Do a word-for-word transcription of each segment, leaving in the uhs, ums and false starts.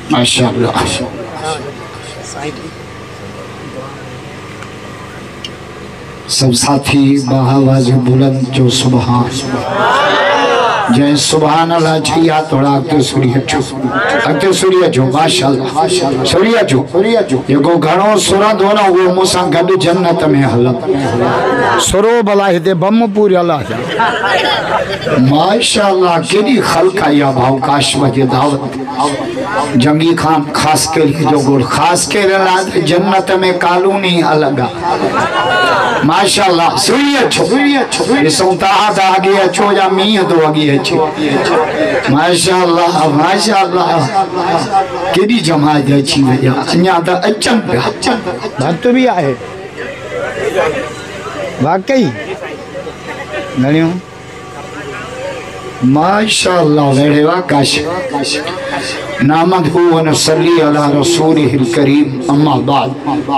माशाअल्लाह। सब साथी बाआवाज़ बुलंद जो सुभान जय सुभान अल्लाह चाहिए थोड़ा अॻिते सुरी अचो अॻिते सुरी अचो माशाअल्लाह सुरी अचो जेको घणो सुरंदो न उहो मूंसां गॾु जन्नत में हलंदो सुरो भला हिते बम पूरी अल्लाह माशाअल्लाह केॾी ख़ल्क़ आई आहे भाउ काशव जी दावत जंगी खान ख़ासि करे जो गुड़ ख़ासि करे लाइ जन्नत में कानूनी अलॻि आहे माशाअल्लाह सुरी अचो ॾिसूं तव्हां त अॻे अचो या मींहं थो अॻे अचे माशाअल्लाह माशाअल्लाह केॾी जमात अची वई आहे अञा त अचनि पिया भक्त बि आहे वाकई घणियूं माशाअल्लाह वेड़े वाकाश नामदहू व नसल्ली अला रसूलिहिल करीम अम्मा बाद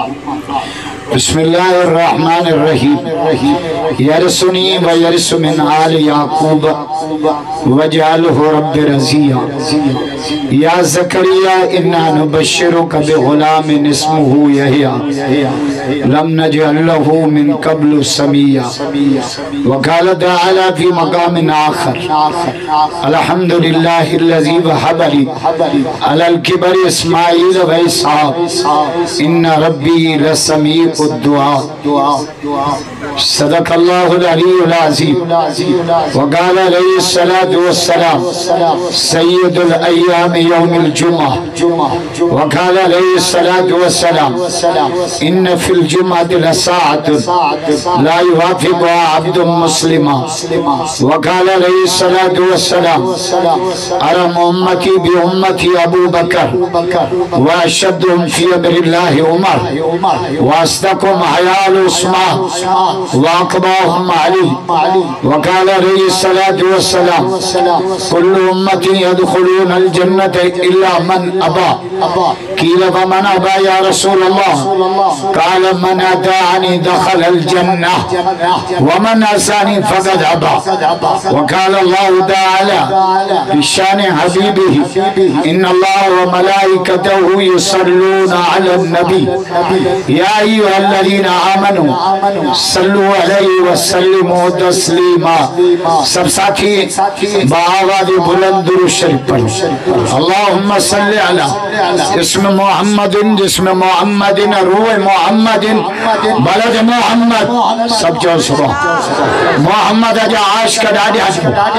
बिस्मिल्लाहिर्रहमानिर्रहीम यरसुनी व यरसु मिन आल याकूब वजअलहु रब्बि रज़िया या ज़करिया इन्ना नुबश्शिरुका बिग़ुलामिन इस्मुहु यहया लम नजअल लहु मिन क़ब्लु समिया व क़ाल तआला फी मक़ामिन आख़र अल्हम्दुलिल्लाहिल्लज़ी वहब ली अलल किबरि इस्माईल व इसहाक़ इन्न रब्बी लसमीउ दुआ सदक़ल्लाहुल अलीयुल अज़ीम वक़ाल अलैहिस्सलातु वस्सलाम सय्यदुल अय्याम यौमुल जुम्आ वक़ाल अलैहिस्सलातु वस्सलाम इन्न फिल जुम्अति लसाअतुन ला युवाफ़िक़ुहा अब्दुन मुस्लिमा वक़ाल अलैहिस्सलातु वस्सलाम अरम उम्मती बि उम्मती अबू बकर व अशद्दुहुम फ़ी अम्रिल्लाहि उमर वास्तकुम हयाल उस्मान वाक़बाहुम अली वक़ाल अलैहिस्सलातु वस्सलाम कुल्लु उम्मती यदखुलूनल जन्नत इल्ला मन अबा क़ील फमन अबा या रसूलल्लाह क़ाल मन अताअनी दखलल जन्नह व मन असानी फ़क़द अबा वक़ाल अल्लाहु तआला बिशान हबीबिही इन्नल्लाह व मलाइकतहु युसल्लूना अलन नबी या अय्युहल्लज़ीना आमनू सल्लु अलैहि व सल्लिमू तस्लीमा। सब साथी बाआवाज़ बुलंद दुरूद शरीफ पढ़ो अल्लाहुम्मा सल्लि अला इस्म मुहम्मदिन जिस्म मुहम्मदिन रूह मुहम्मदिन बलद मुहम्मद सब जो सुबह मोहम्मद जा आशिक ॾाढा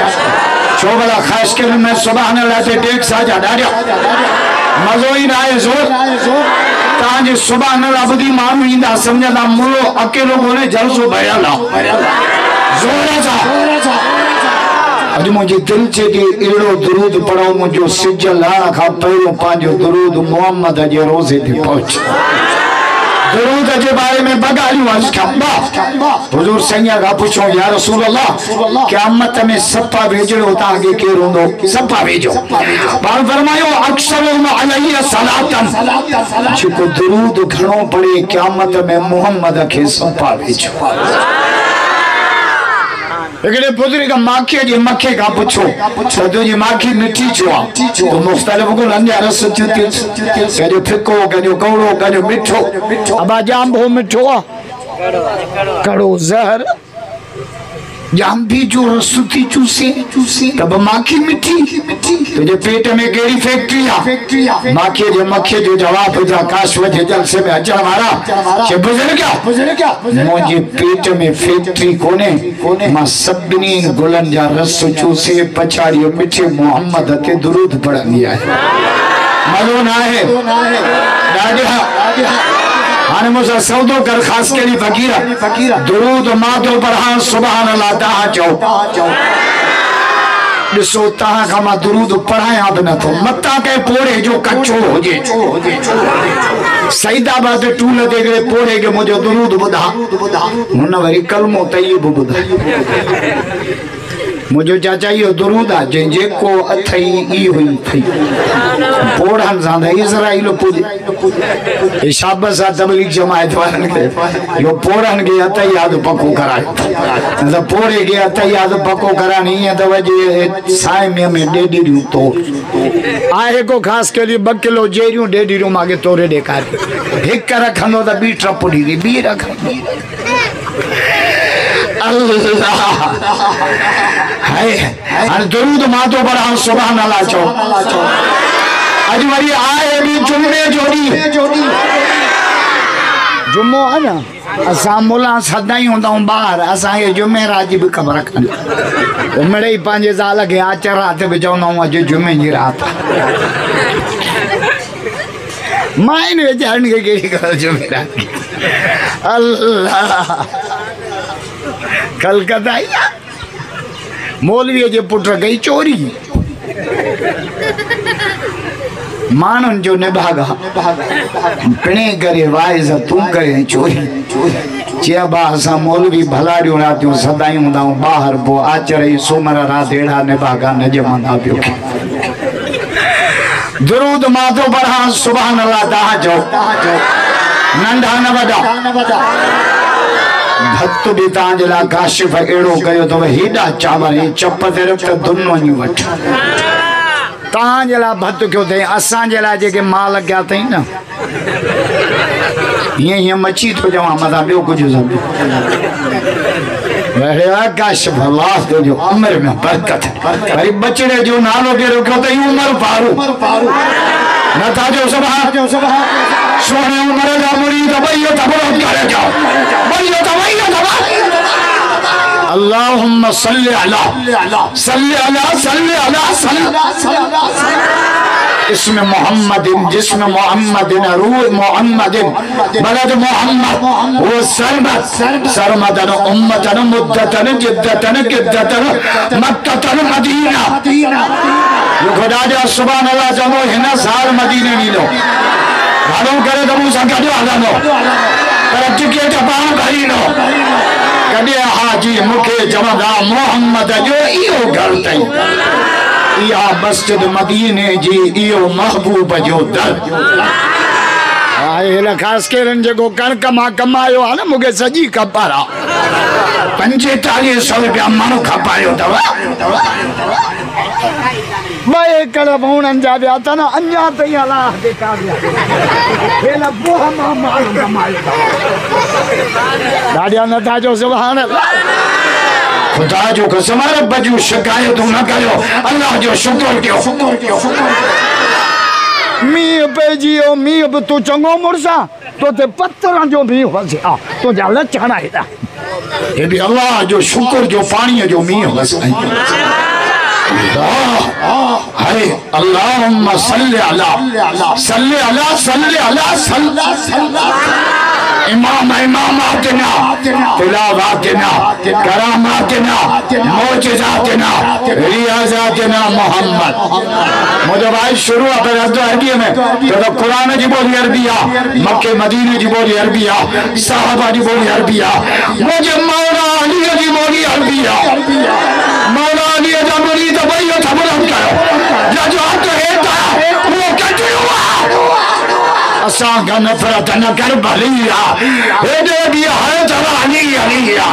चोबला ख़ासि करे में सुभान अल्लाह ते टेक साजा ॾाढा मज़ो ई न आहे ज़ोर ताजे सुभान अल्लाह ॿुधी माण्हू ईंदा सम्झंदा मुलो अकेलो कोन्हे जलसो भरियल आहे ज़ोर सां अॼु मुंहिंजी दिलि चए थी अहिड़ो दुरूद पढ़ो मुंहिंजो सिज लहण खां पहिरियों पंहिंजो दुरूद मोहम्मद जे रोज़े ते पहुचे दुरूद के बारे में बगालियूं अर्ज़ कयां हुजूर सैया का पुछो या रसूल अल्लाह क़यामत में सफ़ा वेझड़ो तव्हांखे केरु हूंदो सफ़ा वेझो पाण फरमायो अक्सरुहुम अलैहि सलातन जेको दुरूद घणो पढ़े क़यामत में मोहम्मद खे सफ़ा वेझो एकड़े पुत्री का माखी जे मखे का पुछो तो तुझी माखी मिठी छो तो मुख्तलिफ को लंजा रस कजो फिको कजो कौड़ो कजो मिठो अबा जांबो मिठो कड़ो जहर जाम भी जो रसुती चूसे चूसे तब माखी मिठी तुझे पेट में केड़ी फैक्ट्री आ माखी जे मखे जो जवाब जा काशव जे जलसे में अचण वाला के बुजुर्ग क्या बुजुर्ग क्या मुझे पेट में फैक्ट्री कोने मां सभिनी गुलन जा रस चूसे पछाड़ी मिठे मोहम्मद ते दुरूद पढ़ंदी आहे मज़ो न आहे ॾाढा हाने मुझे सौदो कर खास केड़ी फकीर दुरूद मातो पढ़ान सुभान अल्लाह तहा चो ॾिसो तहां खां मां दुरूद पढ़ायां बि नथो मता के पोड़े जो कच्चो हुजे सईदाबाद टूल ते हिकिड़े पोड़े के मुंहिंजो दुरूद ॿुधा हुन वरी कलमो तय्यब ॿुधायो मुझो चाचा यो दुरूद आ जे जेको अथई ई हुई थई पोड़न सा इजराइल पूजे शाबत सा तबलीग जमायत वारन के यो पोड़न के अथई याद पक्को कराए त पोड़े के अथई याद पक्को करानी है त वजे साए में में डेडी तो आए को खास के लिए ब किलो जेरियो डेडी रो मागे तोरे देकार एक रखनो त बी ट्रपड़ी दी बी रख अल्लाह हाय अरे दुरूद मातो पर हम सुभान अल्लाह चो अज वरी आए भी जुम्मे जोड़ी जुम्मो है ना असा मुला सदाई होंदा बाहर असा ये जुम्मे राजी भी खबर रखन उमड़े ही पांजे साल के आचर रात पे चवंदा अज जुम्मे जी रात माइन वेचारन के केड़ी कर जुम्मे रात अल्लाह कलकत्ता मौलवी जे पुट गई चोरी मानन जो निभागा पिणे करे वाइज तू करे चोरी चिया बा असा मौलवी भलाड़ियों रातियों सदाई हूंदा बाहर बो आचर सोमर रात एड़ा निभागा न जमंदा पियो दुरूद मातो पढ़ा सुभान अल्लाह ता जो नंढा न वडा भक्त भी तांजला काशिफ एड़ो कयो तो हेडा चावर चप ते रख दुनो नी वठ तांजला भक्त क्यों थे असा जला जे के माल क्या थई ना ये ये मच्छी तो जवा मदा बियो कुछ सब अरे काशिफ अल्लाह तो जो उम्र में बरकत भाई बचड़े जो नालो के रखो तो उम्र पारू न था जो सुबह सोने उम्र का मुरीद भइयो तबरो करे जाओ भइयो तबइयो तब अल्लाहुम्मा सल्ली अला सल्ली अला सल्ली अला सल्ली इसमें मोहम्मदिन जिसमें मोहम्मदिन रूह मोहम्मदिन बलद मोहम्मद वो सरमद सरमदन उम्मतन मुद्दतन जिद्दतन किद्दतन मक्कतन मदीना यो खुदा जा सुभान अल्लाह जमो हिना साल मदीने नीलो भाड़ो करे तो मुझे गॾु हलंदो पर टिकेट पाण भरींदो कॾहिं हाजी मूंखे चवंदा मोहम्मद जो इहो घर अथई इहा मस्जिद मदीने जी इहो महबूब जो दर आहे ख़ासि केरनि जेको कणिक मां कमायो आहे न मूंखे सॼी ख़बर आहे पंजेतालीह सौ रुपया माण्हू खपायो अथव ॿ एकड़ भूणनि जा विया अथनि अञा ताईं अलाह जेका विया पोइ मां माण्हू कमायो ॾाढा नथा जो सुभाणे खुदा जो कसम रब जूं शिकायतूं न कयो अल्लाह जो शुक्र कयो मींहुं पइजी वियो मींहुं बि तूं चङो मुड़ुस आहे तो ते पत्थरनि जो मींहुं वसे आहे तुंहिंजा लछण हेॾा हे बि अल्लाह जो शुक्र जो पाणीअ जो मींहुं वसे हाय अल्लाहुम्मा सल्ली अला सल्ली अला सल्ली अला सल्ली इमाम इमामातना तिलावातना करामातना मौजिजातना रियाजातना मोहम्मद मुझे भाई शुरू अगर हद हदी में तो कुरान जी बोली अरबिया मक्के मदीने जी बोली अरबिया साहबा जी बोली अरबिया मुझे मौला अली जी बोली अरबिया मौला अली जा बोली तो भाई यो थबरम करो जो तो हेता वो कटी हुआ असा का नफरत न कर भलिया हेदे भी है जरा अली अलिया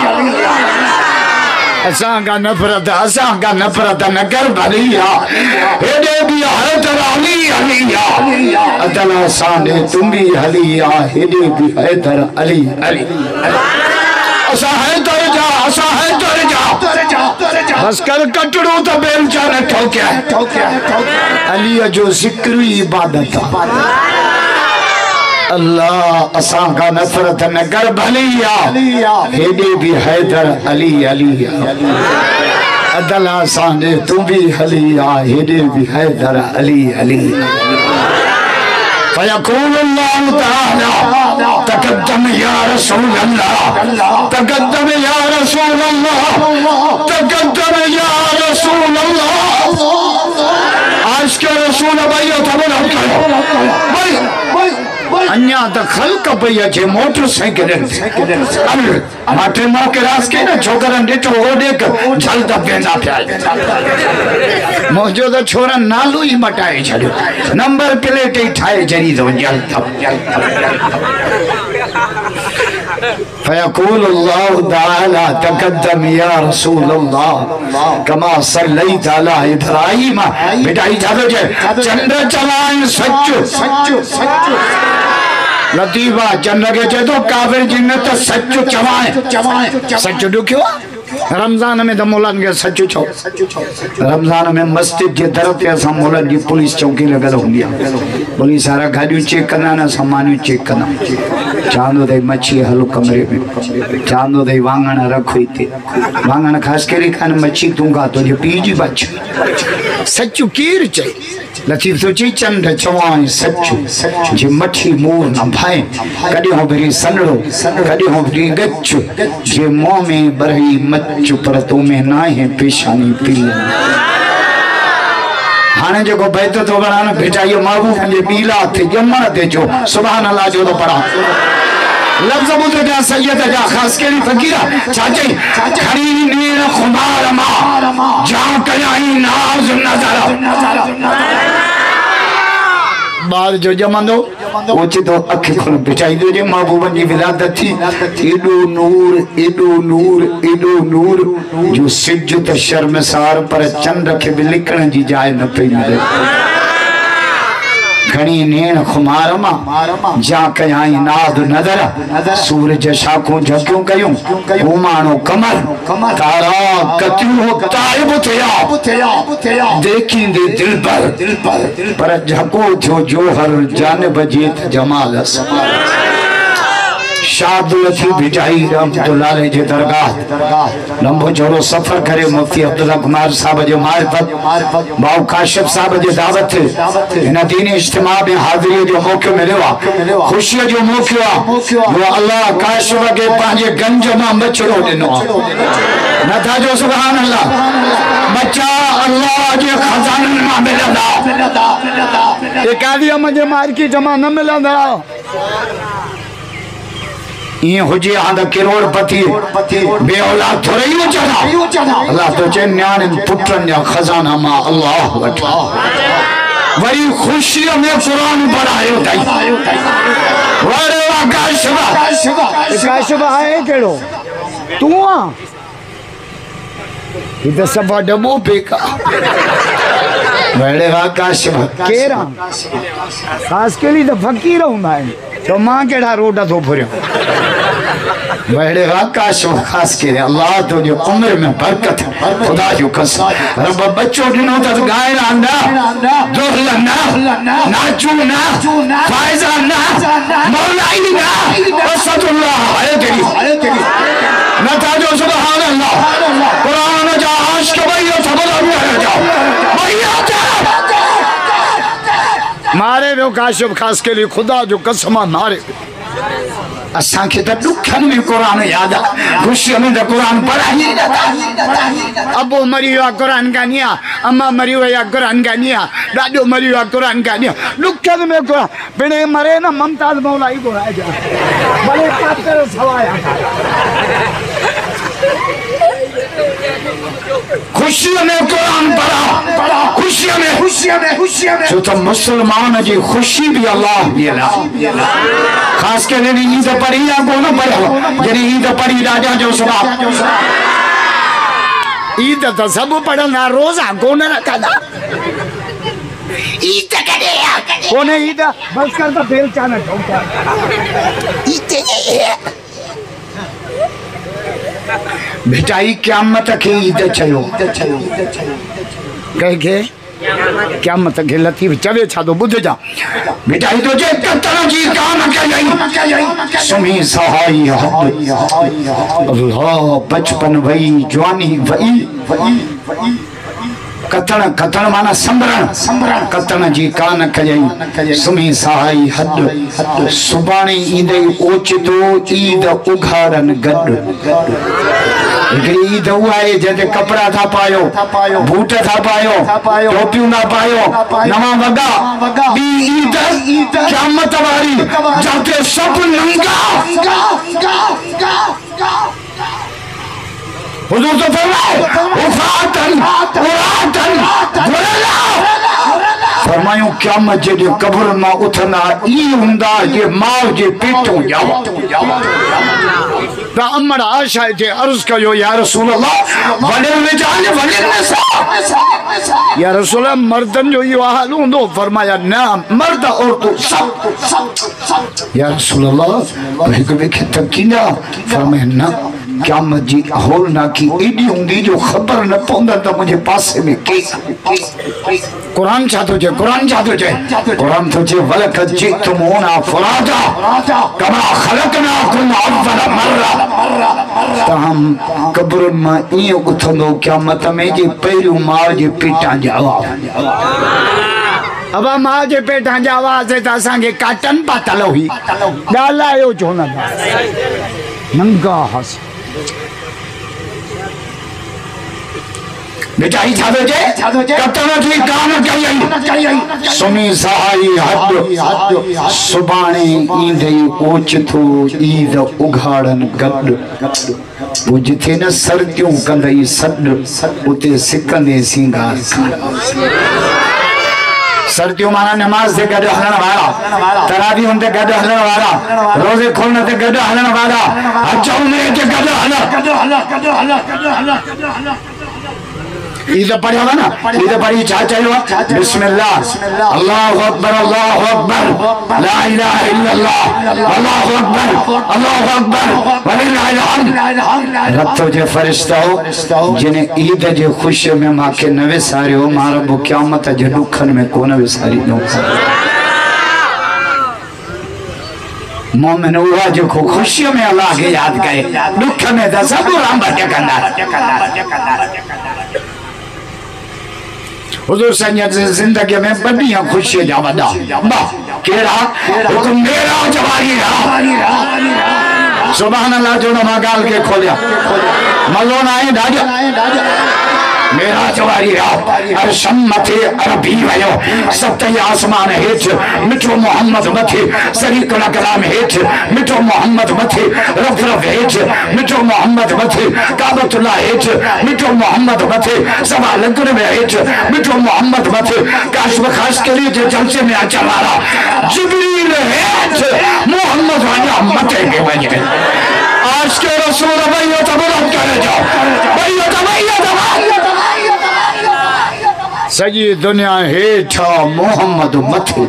असा का नफरत असा का नफरत न कर भलिया हेदे भी है जरा अली अलिया अदला साने तुम भी हलिया हेदे भी है जरा अली अली असा है तर जा असा है तर जा बस कर कटड़ो तो बेलचारा ठोक्या ठोक्या अली जो जिक्र इबादत अल्लाह असा का नफरत न कर भलिया हेडे भी हैदर अली अली अदला साने तू भी हलिया हेडे भी हैदर अली अली फयकूल अल्लाह तआला तकद्दम या रसूल अल्लाह तकद्दम या रसूल अल्लाह तकद्दम या रसूल अल्लाह आज के रसूल भाइयों तब करो भाई भाई अन्या त खल्क पई अचे मोटरसाइकिल माटे मौके रास के न छोकरन ॾिठो ओॾे झल त वेंदा पिया मुंहिंजो त छोरा नालो ई मटाए छॾियो नंबर प्लेट ई ठाहे छॾी तो जल फयक़ूल अल्लाह ताला तक़द्दम या रसूल अल्लाह कमा सल्लैत अला इब्राहीम बेटा ई जादो जे चंद्र चलाए सच्चो सच्चो सच्चो लतीफा चंद्र के चे तो काफिर जिन्नत सच्चो चवाए सच्चो दुखियो रमजान में तो मौलान के सच्चो छो रमजान में मस्जिद के तरफ ते असा मौलान की पुलिस चौकी लगल होंदी पुलिस सारा गाड़ियों चेक करना ना सामान चेक करना चांदो दे मच्छी हलो कमरे में चांदो दे वांगण रखो इते वांगण खास करे खान मच्छी दूंगा तो ये पीजी बच सच्चो कीर चे लतीफ तो ची चंद चवाई सच्चो जे मच्छी मोर न भाई कदी हो भरी सनड़ो कदी हो भरी गच्छ जे मुंह में बरही मच्छ पर तो में ना है पेशानी पी हाने जो को बैठ तो बनाना बेटा ये महबूब के बीला थे जमन थे जो सुभान अल्लाह जो तो पढ़ा लफ्ज़ बुद्ध जा सैयद जा खास के फकीरा चाचे खड़ी नीर खुमार मा जा कयाई नाज नजर बाल जो जमंदो ओचे तो अख खोल बिछाई दो जे महबूबन जी विलादत थी एडो नूर एडो नूर एडो नूर जो सिज त शर्मसार पर चंद्र के भी लिखण जी जाय न पई मिले घणी नेण खुमार मां जा कयाई नाद नजर सूरज शाखों झकियों कयूं घुमाणो कमर तारा कतियूं हो ताइब थिया देखी दे दिल पर पर झको थियो जोहर जानब जेत जमाल शादुल थी बिजाई रहमतुल्लाह जे दरगाह लंबो जोरो सफर करे मुफ्ती अब्दुल्ला कुमार साहब जे मारिफत बाऊ काशिफ साहब जे दावत इन दीनी इज्तिमा में हाज़िरी जो मौको मिलियो खुशी जो मौको वो अल्लाह काशिफ के पांजे गंज में बचड़ो दिनो नथा जो सुभान अल्लाह बच्चा अल्लाह जे खजानन में मिलंदा एकादिया मजे मार की जमा न मिलंदा ये हुजे आंदा करोड़पति बे औलाद थोड़ी हो चढ़ा अल्लाह तो चे न्याण पुत्रन या खजाना मा अल्लाह वठा वरी खुशी में कुरान पढ़ायो तई वरे काशिफा काशिफा है केड़ो तू आ इधर सफा डबो पेका वरे काशिफा केरा खास के लिए तो फकीर हुंदा है तो मां केड़ा रोड तो फुरियो वड़े आकाश खास के अल्लाह तो जो उम्र में बरकत खुदा जो कसम रब बच्चों दिनों तक गायन आंदा दोहला ना नाचू ना फायजा ना मौलाई ना असदुल्लाह है तेरी ना ताजो सुभान अल्लाह कुरान जा आशिक भैया थबला में जाओ भैया मारे रो काशिफ खास के लिए खुदा जो कसम मारे असा के तो दुखन में कुरान याद खुशी में तो कुरान पढ़ा ही जाता अबो मरियो कुरान गानिया अम्मा मरियो या कुरान गानिया दादो मरियो कुरान गानिया दुखन में कुरान बिने मरे ना ममताज मौलाई को आ जा बड़े पात्र सवाया खुशियों में कुरान पढ़ा खुशियों में खुशियों में खुशियों में तो मुसलमान जी खुशी भी अल्लाह दिया खास के लिए ईद पढ़ी या कौन पढ़ो जरी ईद पढ़ी राजा जो सुबह ईद तो सब पढ़ना रोजा कौन रखा ईद करे कौन ईद बस कर तो बेल चाना चौका ईद बेटाई क़यामत के ईद चयो कह के क़यामत के लतीफ चवे छा तो बुध जा बेटाई तो जे कतल जी काम कई सुमी सहाई अल्लाह बचपन वई जवानी वई कतण कतण माना संभरण संभरण कतण जी कान कजई सुमी सहाई हद सुबाणी ईंदे ओचितो ईद उघाड़न गड ईद उहा आहे जंहिंते कपड़ा था पायो बूट था पायो टोपियूं ना पायो नवा वगा ॿी ईद क़यामत वारी जिते सभु नंगा हुजूर तो फरमाए उफातन उरातन गुरला फरमायो क़यामत जे कब्र मां उथंदा ई हुंदा जे माउ जे पेटों जावा ता अमर आशा जे अर्ज कयो या रसूल अल्लाह वडे विचार वडे नसा या रसूल मर्दन जो यो हाल हुंदो फरमाया ना मर्द औरत सब या रसूल अल्लाह हिक ॿिए खे तकींदा फरमाया ना क़यामत जी होल ना की एडी हुंदी जो खबर न पवंदा त मुझे पासे में के कुरान छा तो जे कुरान छा तो जे कुरान तो जे वलक जितमुना फरादा कमा खलकनाकुम अव्वल मर्रा त हम कब्रुन मां ई उथंदो क़यामत में जे पहिरियों माउ जे पेटां जा अब मां जे पेटां जा आवाज त असां के काटन पातल हुई ॻाल्हायो छो न नंगा हस बेचाई छादो जे कतण जी कान कई सुमी सहाई हद सुबाणे ईंदे ओचितो ईद उघाड़न गड वो जिथे न सर्दियों कंदई सड उते सिकंदे सिंगार सर्दियों माना नमाज से गड हलन वाला तरावी उनते गड हलन वाला रोजे खोलने ते गड हलन वाला हज उम्रे ते गड हलन गड हलन गड हलन गड हलन गड हलन ईद पढ़ियो ना ईद पढ़ी छा चयो बिस्मिल्लाह अल्लाहु अकबर अल्लाहु अकबर ला इलाहा इल्लल्लाह अल्लाहु अकबर अल्लाहु अकबर वलिल्लाहिल हम्द रतो जे फरिश्तो जिने ईद जे खुशी में माके न विसारियो मां रब क़यामत जे दुखन में कोन विसारींदो मोमिन उहा जो खुशी में अल्लाह के याद करे दुख में त सब राम कंदा हुजूर संजत जिंदगी में बड़िया खुशी जा वदा केड़ा हुकुम मेरा जवारी रहा सुभान अल्लाह जो मा गाल के खोलिया मलो ना है दादा मेरा जवारी रहा अरशम मथे अरबी वयो सतई आसमान हेठ मिठो मोहम्मद मथे सरीकड़ा कलाम हेठ मिठो मोहम्मद मथे रफ रफ हेठ मिठो मोहम्मद मथे काबतुल्लाह हेठ मिठो मोहम्मद मथे सवा लंगर में हेठ मिठो मोहम्मद मथे काशफ खास के लिए जो जलसे में अचण वाला जिब्रील हेठ मोहम्मद वाला मथे के वजे आज के रसूल भैया तबरक करे जाओ भैया भैया सजी दुनिया हेठा मोहम्मद मथे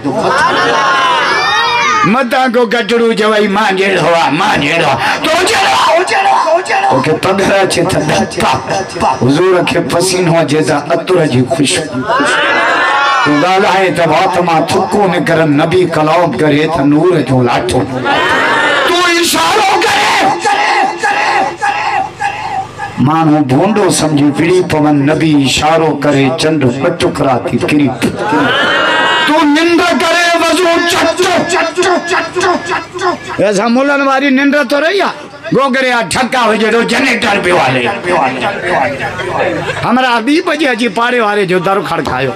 मता को कटड़ू जवाई मां जेड़ो मां जेड़ो तो जेड़ो ओके पगरा छे था हुजूर के पसीनो जेदा अतुर जी खुशबू तू गालाए त बात मां थुको न कर नबी कलाम करे त नूर जो लाठो तू इशारो करे मानो भोंडो समझी फिरी पवन नबी इशारो करे चंद पटुकरा थी किरी तू निंद करे वजू चट्टो चट्टो चट्टो चट्टो ऐसा मुलन वाली निंद तो रहिया गोगरे ठक्का हो जेडो जनरेटर पे वाले हमरा बी बजे अजी पाड़े वाले जो दर खड़कायो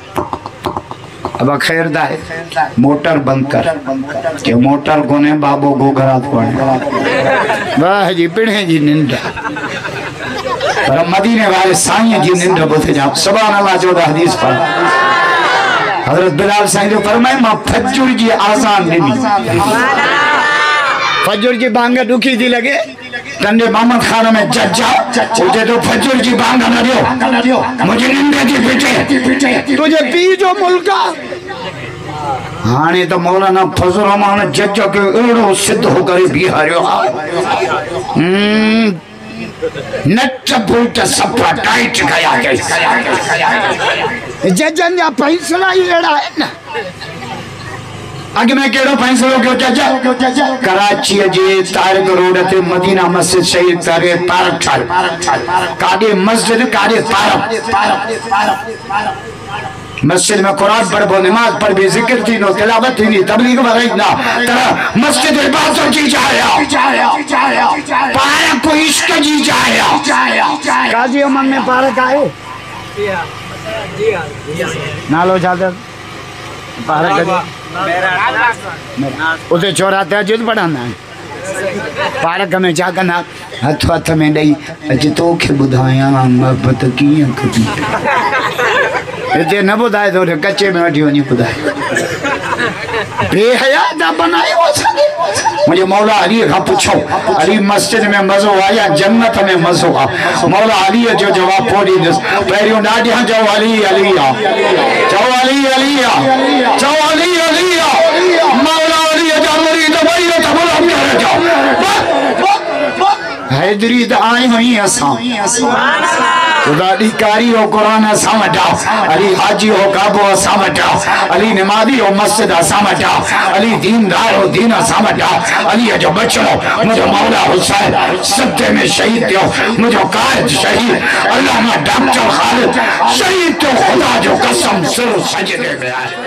अब खैर दा है मोटर बंद कर के मोटर कोने बाबो गोगरा पड़े वाह जी पिणे जी निंद पर मदीने वाले साईं जी निंद बुध जा सुभान अल्लाह जो हदीस पर हजरत बिलाल साईं जो फरमाए मां फजर जी आजान दी फजर की बांग दुखी थी लगे तंदे मोहम्मद खान में जज्जा मुझे तो फजर की बांग न दियो मुझे निंद की पीटे तुझे पी जो मुल्का हाने तो मौलाना फजल रहमान जज के एड़ो सिद्ध होकर बिहारियो हम्म नट बूट सपा टाइट गया जजन या फैसला ही एड़ा है ना अग में केड़ो फैसलो क्यों चाचा कराची जे तारक रोड ते मदीना मस्जिद शहीद तारे तारक ठाल कादे मस्जिद कादे तारक मस्जिद में कुरान पढ़बो नमाज पढ़ भी जिक्र थी नो तिलावत थी तबलीग वराई ना तेरा मस्जिद इबादत जी जाया पारक को इश्क जी जाया काजी उमर में पारक आए जी हां नालो जादर पारक उसे छोरा तहज्जुद पढ़ंदा पारक में जा कना हथ हथ में दई अज तोखे बुधाया मोहब्बत कीअं कबी इते न बुधाए तो कच्चे में वठी वञी बुधाए बेहया दा बनायो मुझे मौला अली का पूछो अली मस्जिद में मजो आया जन्नत में मजो आ मौला अली जो जवाब पोड़ी दस पहिरियों डाढिया जो अली अली आ जो अली अली आ जो अली अली आ मौला अली जा मुरीद वही तो बोला कर जाओ हैदरी द आई हुई असा खुदा दी कारी हो कुरान असा वटा अली हाजी हो काबो असा वटा अली नमाजी हो मस्जिद असा वटा अली दीनदार हो दीन असा वटा अली जो बचो मुझे मौला हुसैन सत्य में शहीद थियो मुझे कायद शहीद अल्लाह डॉक्टर खालिद शहीद तो खुदा जो कसम सिर सजदे में आए।